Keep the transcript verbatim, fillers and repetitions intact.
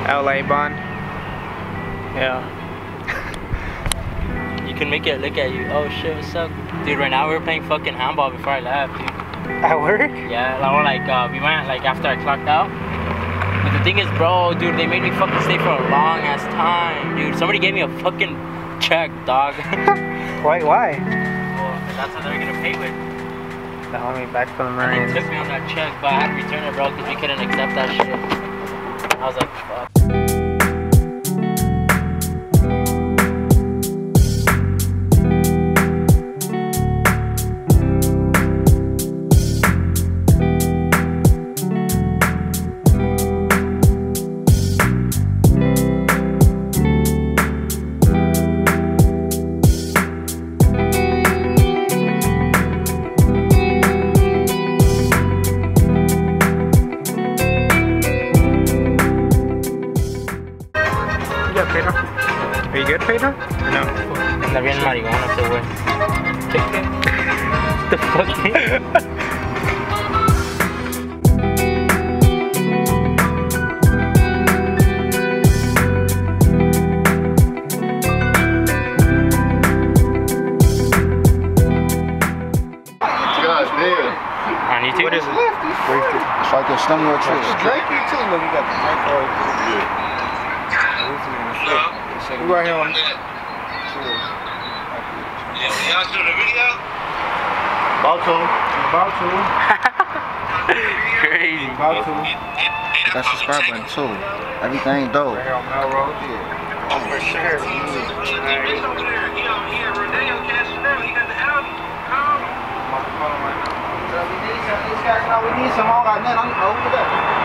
L A bond. Yeah. You can make it look at you. Oh shit, what's up? Dude, right now we were playing fucking handball before I left, dude. At work? Yeah, like, like uh, we went like after I clocked out. But the thing is, bro, dude, they made me fucking stay for a long ass time, dude. Somebody gave me a fucking check, dog. Why? Why? Well, that's how they're gonna pay with. The homie back from the And Marines. they took me on that check, but I had to return it, bro, because we couldn't accept that shit. I was like, fuck. Pedro? Are you good, Pedro? Or no? Anda bien maricón este güey. The fuck? God damn. On YouTube? What is it? It's like a stomach or tree. Drake, you too. Look, you got the Drake card. Yeah. We right here on. Yeah, y'all shooting a video? About to. About to. Crazy. About to. That subscribe button too. Everything dope. Right here on Melrose. Yeah. Oh, for sure. He over there. He over here. Rodeo cashing out. He got the Audi. We need some. We need some. I don't got nothing. I'm over there.